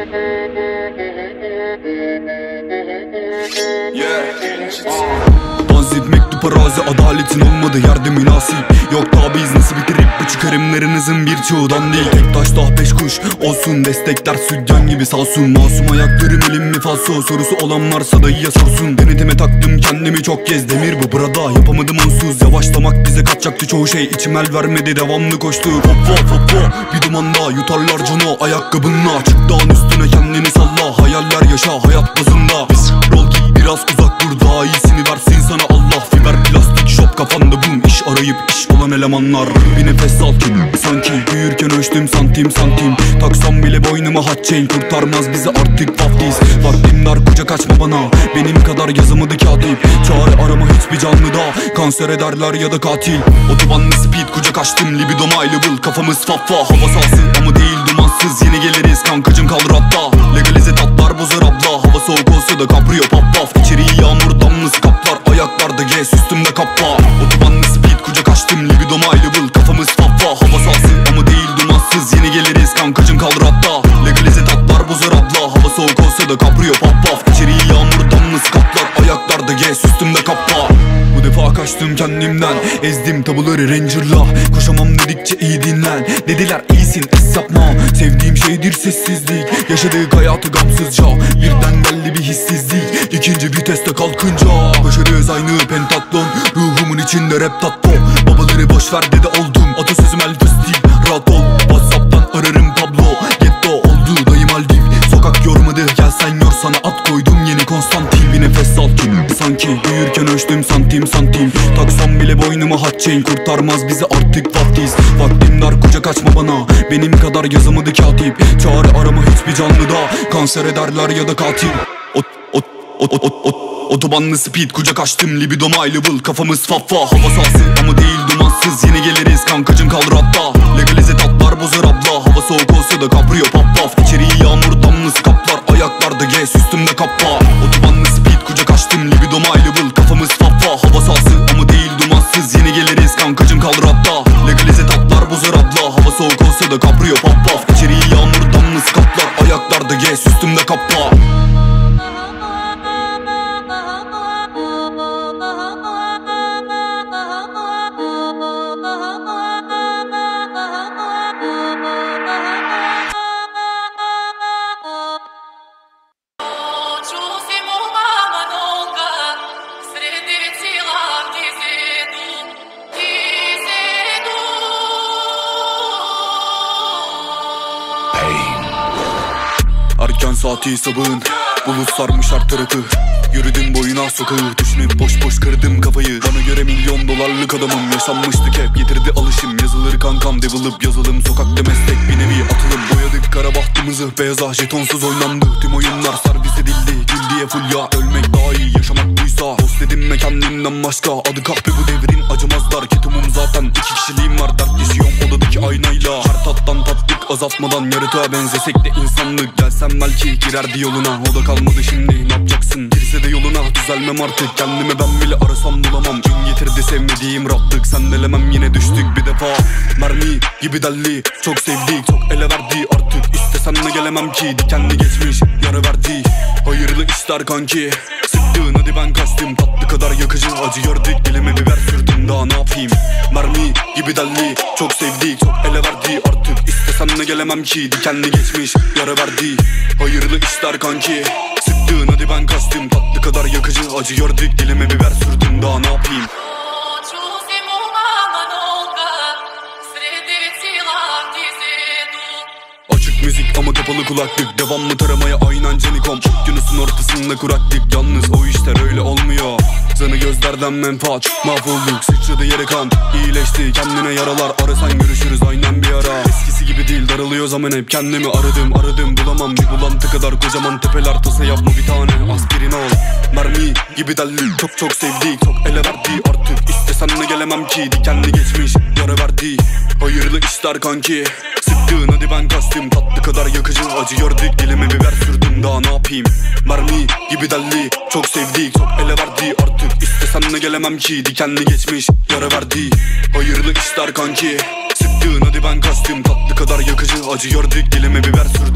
Bazip mektup arazi, adaletin olmadı yerde münasip. Yok daha biz nasıl bitirip bu çıkarımlarınızın birçoğundan değil. Tek taş daha 5 kuş olsun, destekler sütyen gibi salsın. Masum ayaklarım elim mi falso, sorusu olan varsa dayıya sorsun. Denetime taktım kendimi çok kez, demir bu burada yapamadım onsuz. Yavaşlamak bize kaçacaktı çoğu şey, içim el vermedi devamlı koştu. Hoppa hoppa bir dumanda yutarlar cano ayakkabınla. Çık dağın üstüne kendini salla, hayaller yaşa hayat bazında. Rol git biraz uzak dur, daha iyisini versin sana Allah. Fiber plastik şop kafanda bum, iş arayıp iş olan elemanlar. Bir nefes al ki sanki büyürken ölçtüm santim santim. Taksam bile boynuma hot chain, kurtarmaz bizi artık vaftiz. Vaktim dar kucak açma bana, benim kadar yazamadı katip. Çare arama hiçbir canlıda, kanser ederler ya da katil. Otobanlı speed kucak açtım, libidom aylabıl. Kafamız faffa, hava sahası ama değil dumansız. Yine geliriz kankacım kaldır hatta. Legalize tatlar bozar abla, hava soğuk olsa da kapriyo pop pop. İçeriği yağmur damlası kaplar, ayaklarda gez üstümde kappa. Otobanlı speed kucak açtım, libidom aylabıl. Kafamız faffa, hava sahası ama değil dumansız. Yine geliriz kankacım kaldır hatta. Legalize tatlar bozar abla, hava soğuk olsa da kapriyo pop pop. İçeriği yağmur damlası kaplar, ayaklarda gez üstümde kappa. Bu defa kaçtım kendimden, ezdim tabuları Ranger'la. Koşamam dedikçe iyi dinlen, dediler iyisin es yapma. Sevdiğim şeydir sessizlik, yaşadık hayatı gamsızca. Birden geldi bir hissizlik, ikinci viteste kalkınca. Başarıyoruz aynı pentatlon, ruhumun içinde rap tatto. Babaları boşver dedi oldum, atasözüm Elvis değil. Rahat ol, Whatsapp'tan ararım Pablo. Getto oldu dayım Aldiv, sokak yormadı gel sen yor, sana at koydum yeni Konstantin. Bir nefes al ki sanki büyürken ölçtüm santim santim. Taksam bile boynuma hot chain, kurtarmaz bizi artık vaftiz. Vaktim dar kucak açma bana, benim kadar yazamadı katip. Çare arama hiçbir canlıda, kanser ederler ya da katil. Otobanlı speed kucak açtım, libidom aylabıl. Kafamız faffa, hava sahası ama değil dumansız. Yine geliriz kankacım kaldır hatta. Legalize tatlar bozar abla, hava soğuk olsa da kapriyo pop pop. İçeriği yağmur damlası kaplar, ayaklarda gez üstümde kappa. Otobanlı speed kucak açtım, libidom aylabıl. Kafamız faffa, hava sahası ama değil dumansız. Yine geliriz kankacım kaldır hatta. Legalize tatlar bozar abla, hava soğuk olsa da kapriyo pop pop. İçeriği yağmur damlası kaplar, ayaklarda gez üstümde kappa. Erken saati sabahın, bulut sarmış her tarafı. Yürüdüm boyuna sokağı, düşünüp boş boş kırdım kafayı. Bana göre milyon dolarlık adamım, yaşanmıştık hep getirdi alışım. Yazılır kankam develop yazılım, sokakta meslek bir nevi atılım. Boyadık kara bahtımızı beyaza, jetonsuz oynandı tüm oyunlar. Servis edildi gül diye full ya, ölmek daha iyi yaşamak buysa. Dost edinme kendimden başka, adı kahpe bu devrin acımazlar. Ketumum zaten 2 kişiliğim var, dert yaşıyorum odadaki aynayla. Her tattan tattık azaltmadan, yaratığa benzesek de insanlık. Gelsem belki girerdi yoluna, o da kalmadı şimdi ne yapacaksın? Girse de yoluna düzelmem artık, kendime ben bile arasam bulamam. Gün getirdi sevmediğim rahatlık, sendelemem yine düştük bir defa. Mermi gibi delli, çok sevdik çok ele verdi artık. İstesem de gelemem ki, dikenli geçmiş yara verdi. Hayırlı işler kanki, sıktın hadi ben kaçtım. Tatlı kadar yakıcı acı gördük, dilime biber sürdüm daha ne yapayım. Mermi gibi delli, çok sevdik çok ele verdi artık. İstesem de gelemem ki, dikenli geçmiş yara verdi. Hayırlı işler kanki, sıktın hadi ben kaçtım. Tatlı kadar yakıcı acı gördük, dilime biber sürdüm daha ne yapayım. Açık müzik ama kapalı kulaklık, devamlı taramaya aynen Canikom. Yunus'un ortasında kuraklık, yalnız o işler öyle olmuyor. Zanı gözlerden menfaat, mahvolduk sıçradı yere kan. İyileşti kendine yaralar, arasan görüşürüz aynen bir ara. Eskisi gibi değil daralıyor zaman hep, kendimi aradım bulamam. Bir bulantı kadar kocaman tepeler, tasa yapma bir tane aspirin ol. Mermi gibi delli, çok çok sevdik çok ele verdi artık. İstesem de gelemem ki, dikenli geçmiş yara verdi. Hayırlı işler kanki, sıktın hadi ben kaçtım. Tatlı kadar yakıcı acı gördük, dilime biber sürdüm daha ne yapayım. Mermi gibi delli, çok sevdik çok ele verdi artık. İstesem de gelemem ki, dikenli geçmiş yara verdi. Hayırlı işler kanki, sıktın hadi ben kaçtım. Tatlı kadar yakıcı acı gördük, dilime biber sürdüm.